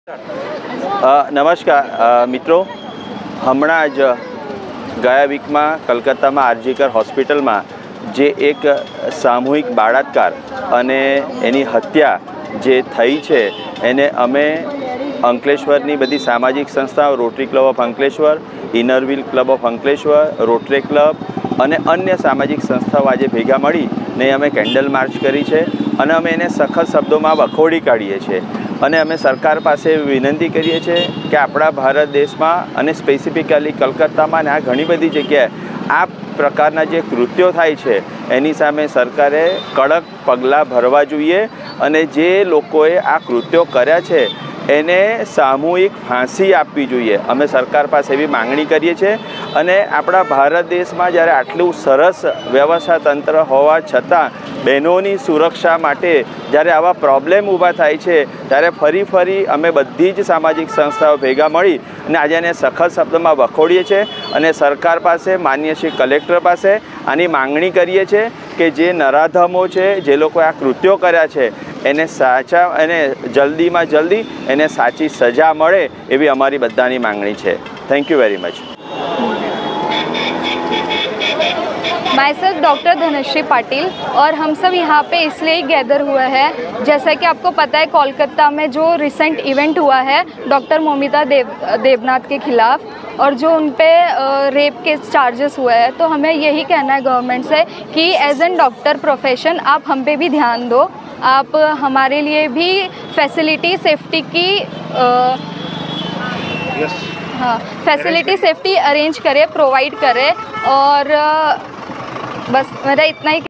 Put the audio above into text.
નમસ્કાર મિત્રો, હમણાં જ ગયા વીકમાં કલકત્તામાં આરજીકર હોસ્પિટલમાં જે એક સામૂહિક બળાત્કાર અને એની હત્યા જે થઈ છે એને અમે અંકલેશ્વરની બધી સામાજિક સંસ્થાઓ, Rotary Club of Ankleshwar, Inner Wheel Club of Ankleshwar, Rotary Club અને અન્ય સામાજિક સંસ્થાઓ આજે ભેગા મળીને અમે કેન્ડલ માર્ચ કરી છે અને અમે એને સખત શબ્દોમાં વખોડી કાઢીએ છીએ અને અમે સરકાર પાસે વિનંતી કરીએ છીએ કે આપણા ભારત દેશમાં અને સ્પેસિફિકલી કલકત્તામાં ને આ ઘણી બધી જગ્યાએ આ પ્રકારના જે કૃત્યો થાય છે એની સામે સરકારે કડક પગલાં ભરવા જોઈએ અને જે લોકોએ આ કૃત્યો કર્યા છે એને સામૂહિક ફાંસી આપવી જોઈએ. અમે સરકાર પાસે એવી માંગણી કરીએ છીએ અને આપણા ભારત દેશમાં જ્યારે આટલું સરસ વ્યવસ્થા તંત્ર હોવા છતાં બહેનોની સુરક્ષા માટે જ્યારે આવા પ્રોબ્લેમ ઊભા થાય છે ત્યારે ફરી અમે બધી જ સામાજિક સંસ્થાઓ ભેગા મળી અને આજે એને સખત શબ્દમાં વખોડીએ છીએ અને સરકાર પાસે, માનનીય શ્રી કલેક્ટર પાસે આની માંગણી કરીએ છીએ કે જે નરાધમો છે, જે લોકોએ આ કૃત્યો કર્યા છે એને જલ્દીમાં જલ્દી એને સાચી સજા મળે એવી અમારી બધાની માંગણી છે. Thank you very much. Myself doctor Dhanshree Patil और हम सब यहाँ पे इसलिए ही गैदर हुए हैं, जैसा कि आपको पता है कोलकाता में जो रिसेंट इवेंट हुआ है डॉक्टर मोमिता देवनाथ के खिलाफ और जो उन पे रेप के चार्जेस हुए हैं, तो हमें यही कहना है गवर्नमेंट से कि एज एन डॉक्टर प्रोफेशन आप हम पे भी ध्यान दो, आप हमारे लिए भी फैसिलिटी सेफ्टी की हाँ फैसिलिटी सेफ्टी अरेंज करें, प्रोवाइड करें और बस मेरा इतना ही